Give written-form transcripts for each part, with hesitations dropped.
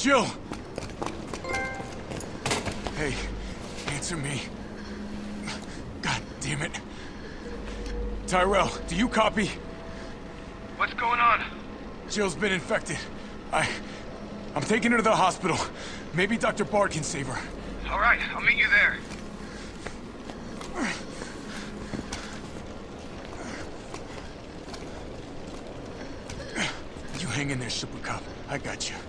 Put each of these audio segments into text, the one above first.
Jill! Hey, answer me. God damn it. Tyrell, do you copy? What's going on? Jill's been infected. I'm taking her to the hospital. Maybe Dr. Bard can save her. All right, I'll meet you there. You hang in there, Super Cop. I got you.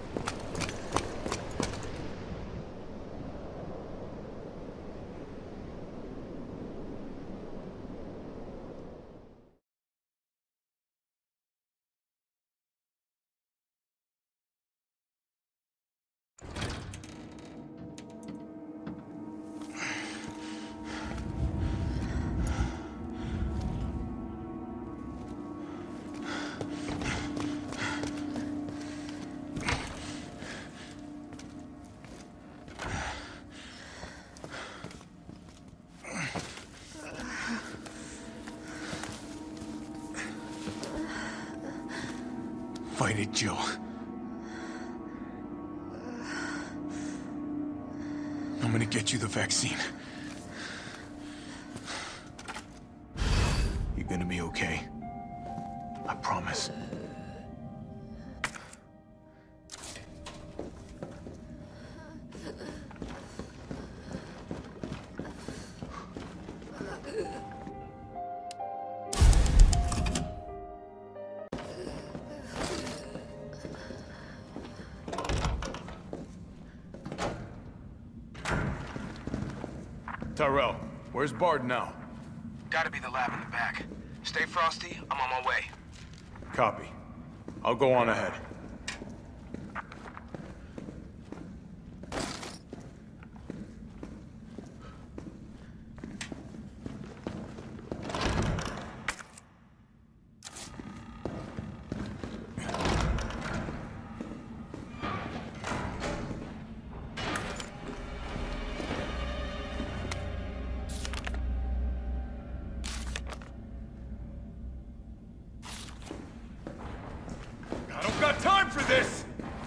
Fight it, Jill. I'm gonna get you the vaccine. You're gonna be okay. I promise. Tyrell, where's Bard now? Gotta be the lab in the back. Stay frosty, I'm on my way. Copy. I'll go on ahead. I don't got time for this!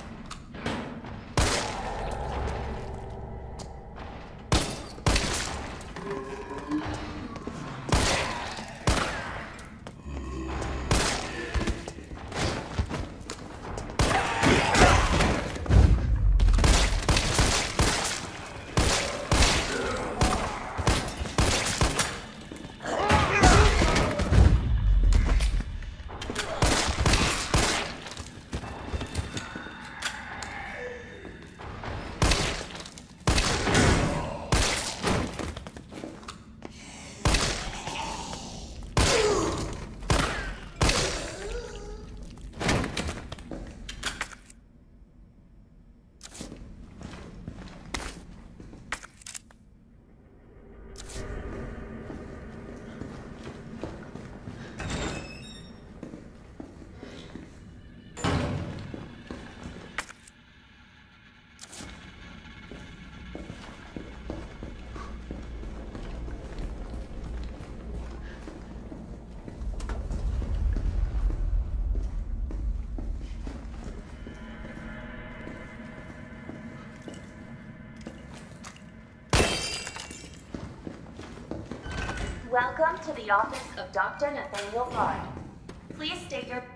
Welcome to the office of Dr. Nathaniel Bard. Please state your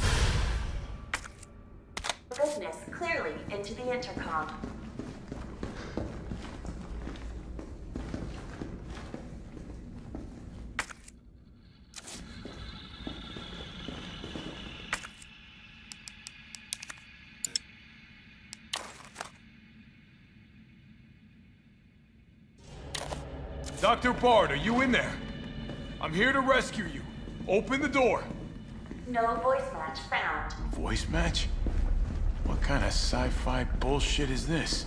business clearly into the intercom. Dr. Bard, are you in there? I'm here to rescue you. Open the door. No voice match found. Voice match? What kind of sci-fi bullshit is this?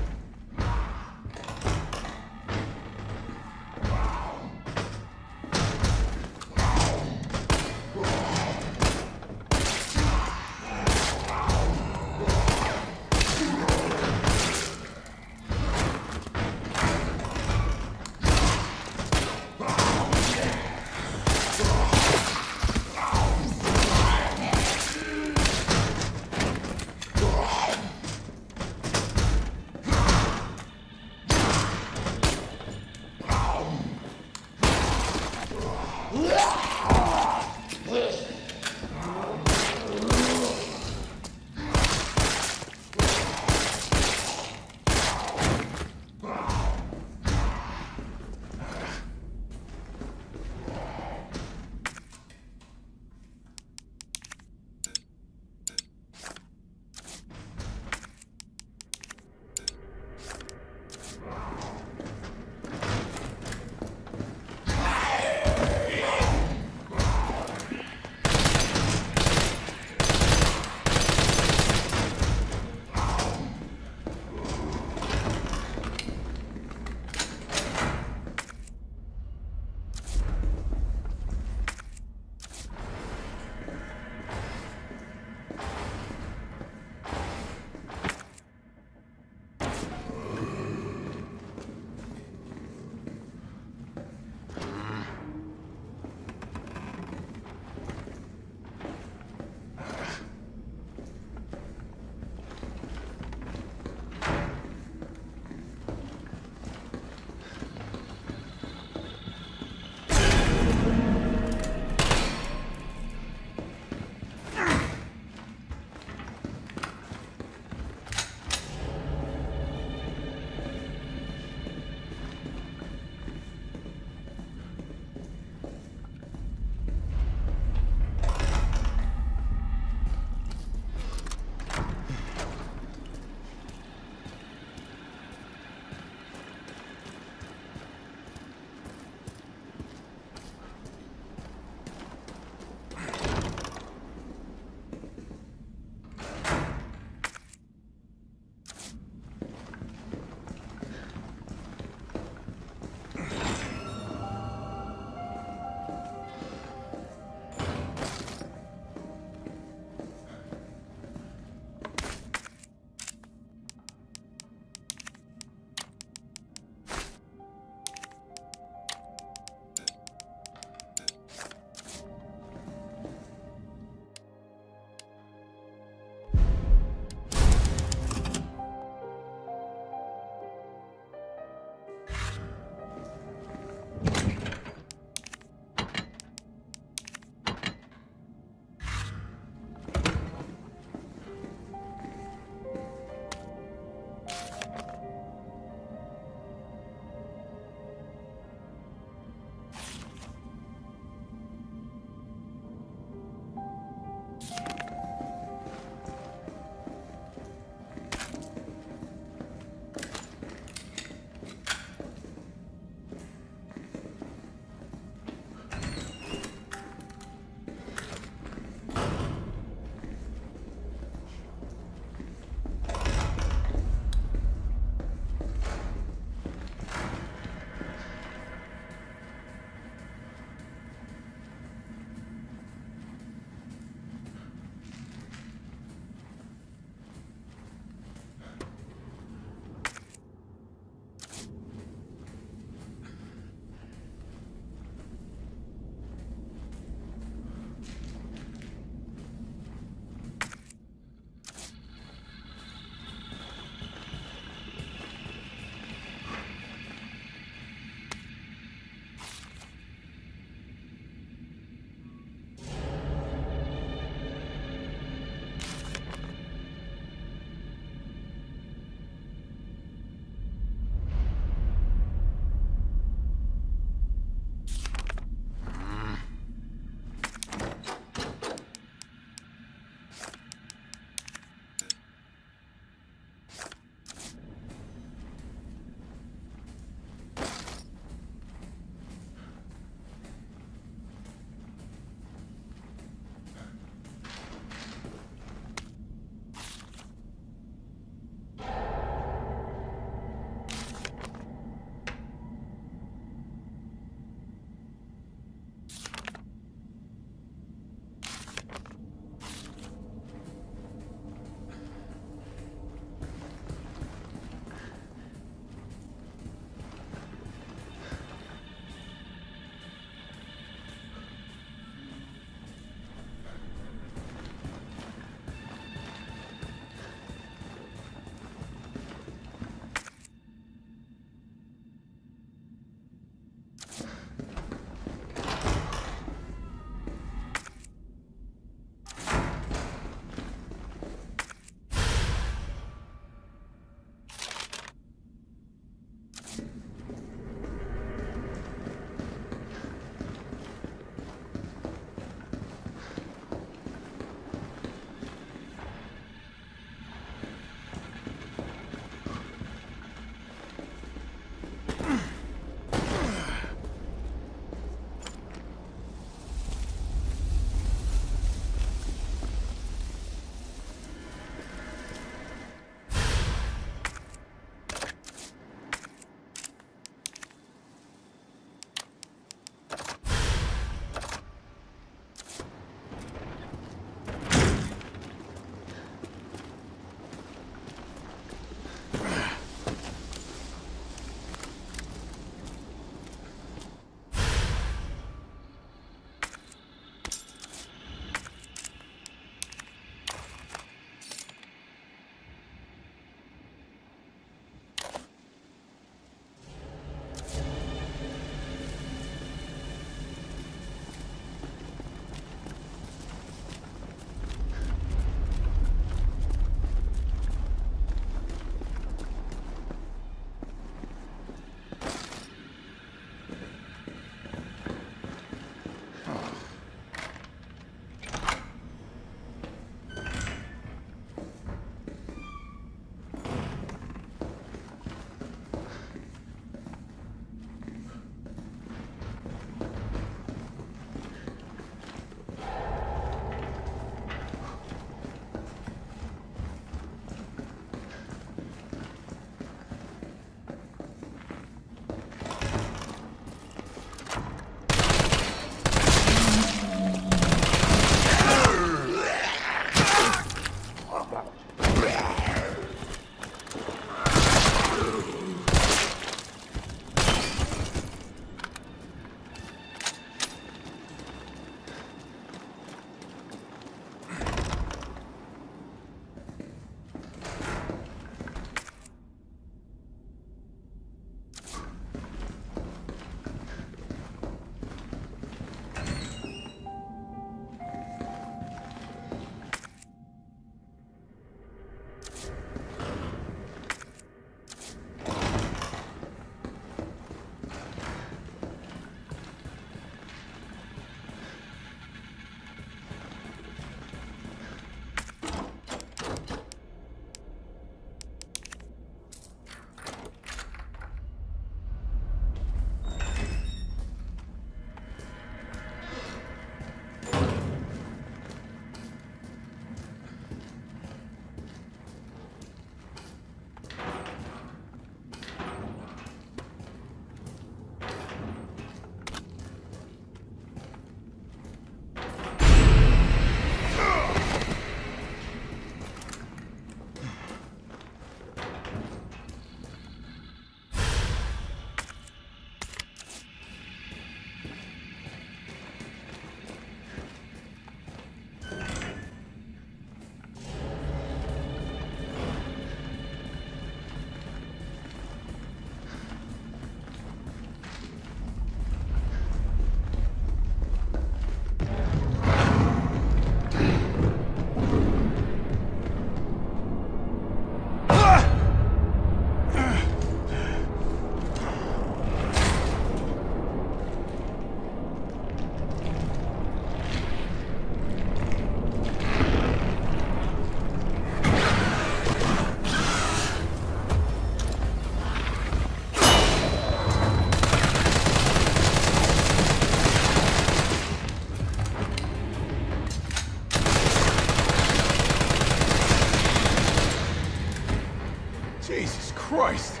Christ!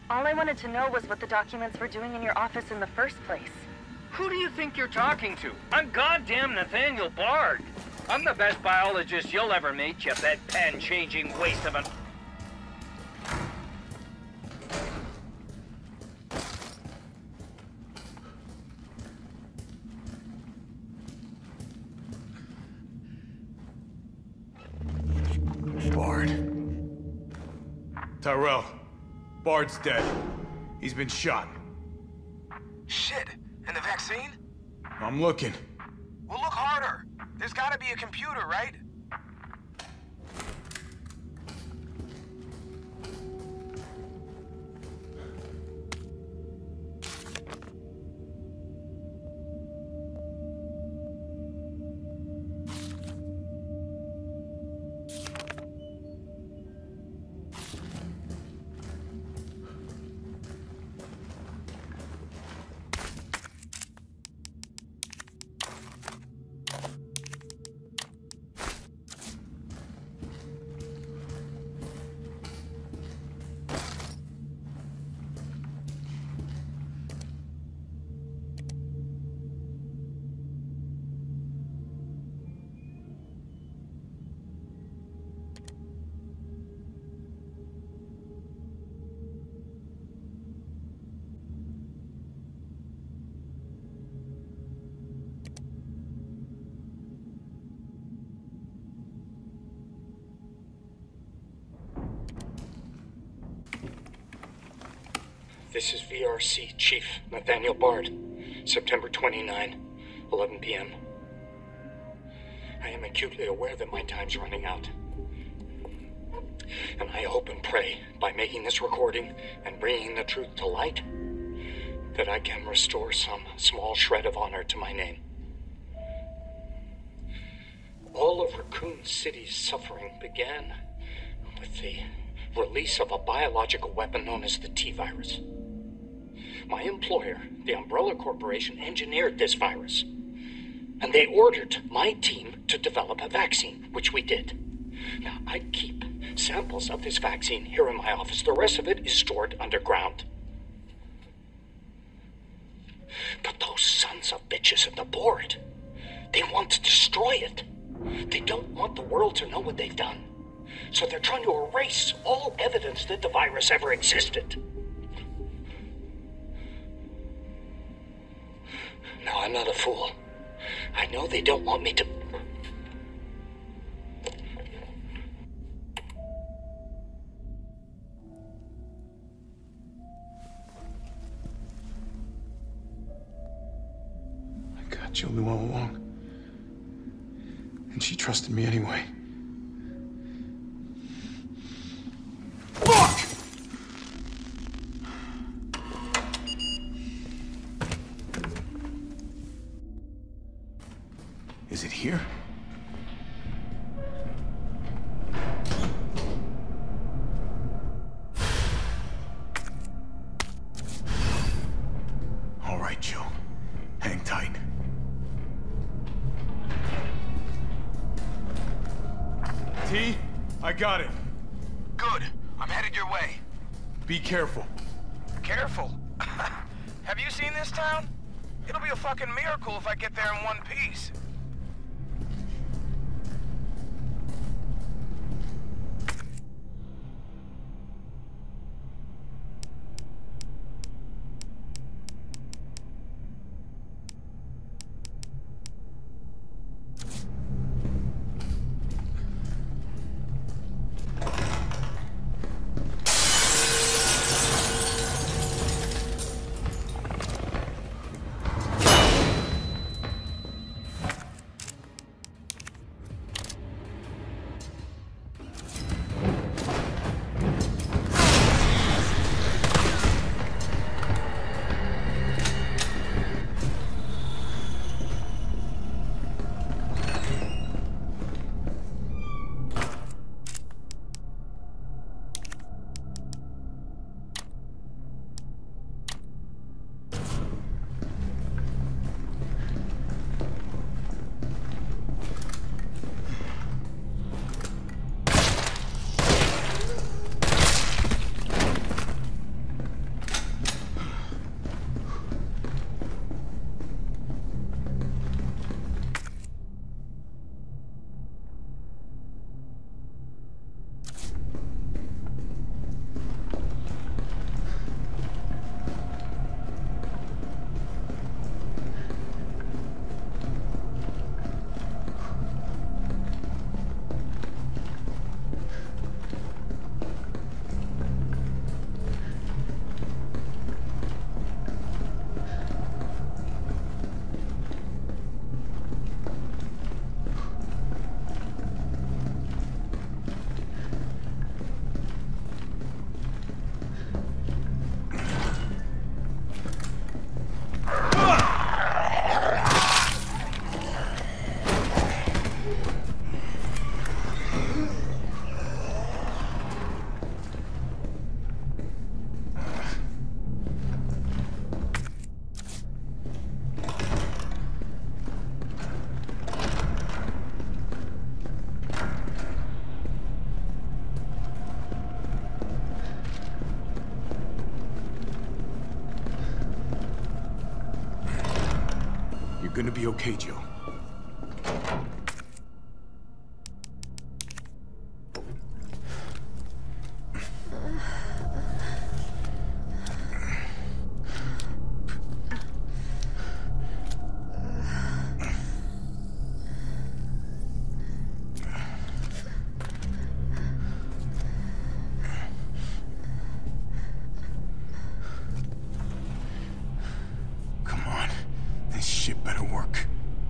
All I wanted to know was what the documents were doing in your office in the first place. Who do you think you're talking to? I'm goddamn Nathaniel Bard. I'm the best biologist you'll ever meet, you bedpan-changing waste of an... Bard. Tyrell. Bard's dead. He's been shot. Shit, and the vaccine? I'm looking. Well, look harder. There's gotta be a computer, right? This is VRC Chief Nathaniel Bard, September 29, 11 p.m. I am acutely aware that my time's running out. And I hope and pray, by making this recording and bringing the truth to light, that I can restore some small shred of honor to my name. All of Raccoon City's suffering began with the release of a biological weapon known as the T-virus. My employer, the Umbrella Corporation, engineered this virus. And they ordered my team to develop a vaccine, which we did. Now, I keep samples of this vaccine here in my office. The rest of it is stored underground. But those sons of bitches at the board, they want to destroy it. They don't want the world to know what they've done. So they're trying to erase all evidence that the virus ever existed. Now, I'm not a fool. I know they don't want me to... My God, Jill knew all along. And she trusted me anyway. Fuck! Is it here? All right, Jill. Hang tight. T, I got it. Good. I'm headed your way. Be careful. Careful. Have you seen this town? It'll be a fucking miracle if I get there in one piece. gonna be okay, Joe. Shit better work.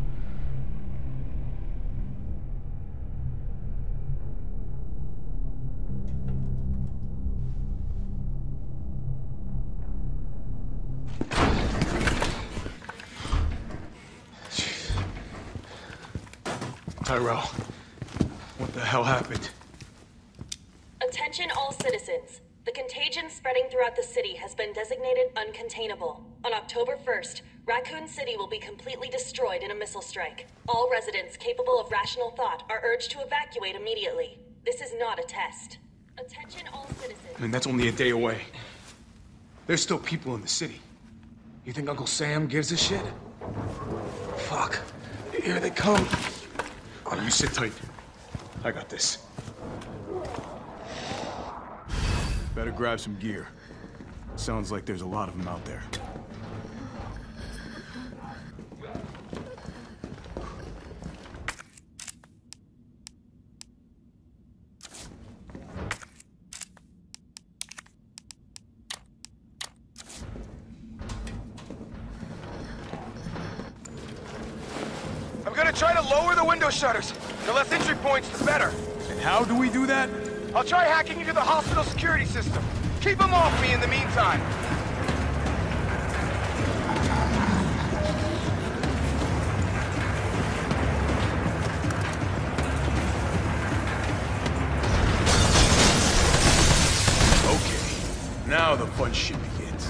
Tyrell, what the hell happened? Attention all citizens. The contagion spreading throughout the city has been designated uncontainable. On October 1st, Raccoon City will be completely destroyed in a missile strike. All residents capable of rational thought are urged to evacuate immediately. This is not a test. Attention all citizens. I mean, that's only a day away. There's still people in the city. You think Uncle Sam gives a shit? Fuck. Here they come. Oh, you sit tight. I got this. Better grab some gear. Sounds like there's a lot of them out there. I'm gonna try to lower the window shutters. The less entry points, the better. And how do we do that? I'll try hacking into the hospital security system. Keep them off me in the meantime. Okay, now the fun shit begins.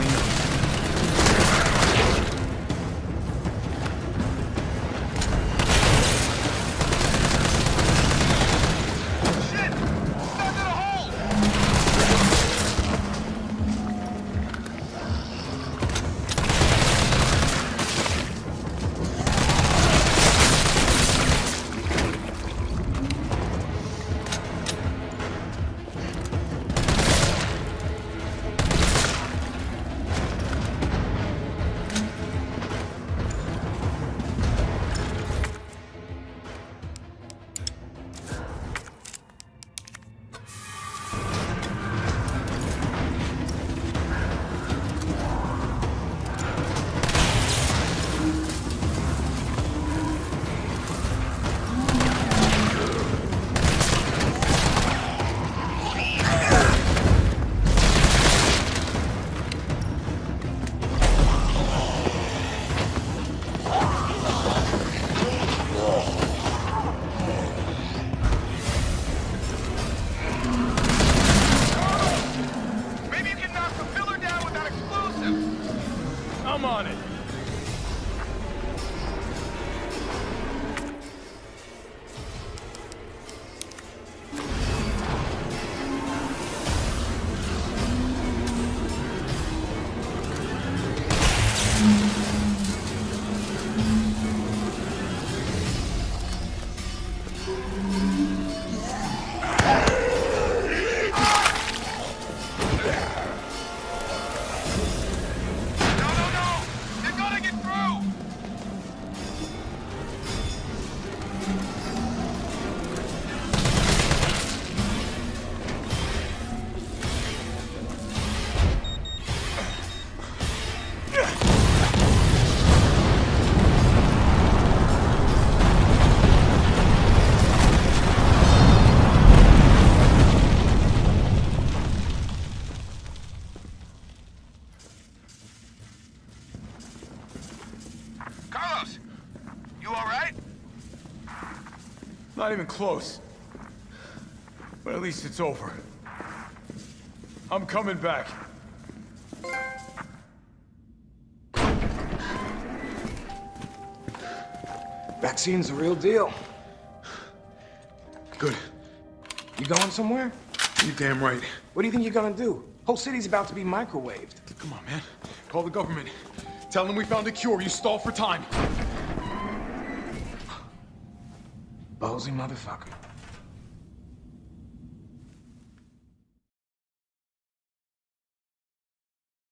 I'm on it. Carlos, you all right? Not even close. But at least it's over. I'm coming back. Vaccine's the real deal. Good. You going somewhere? You damn right. What do you think you're gonna do? Whole city's about to be microwaved. Come on, man. Call the government. Tell them we found a cure. You stall for time. Ballsy motherfucker.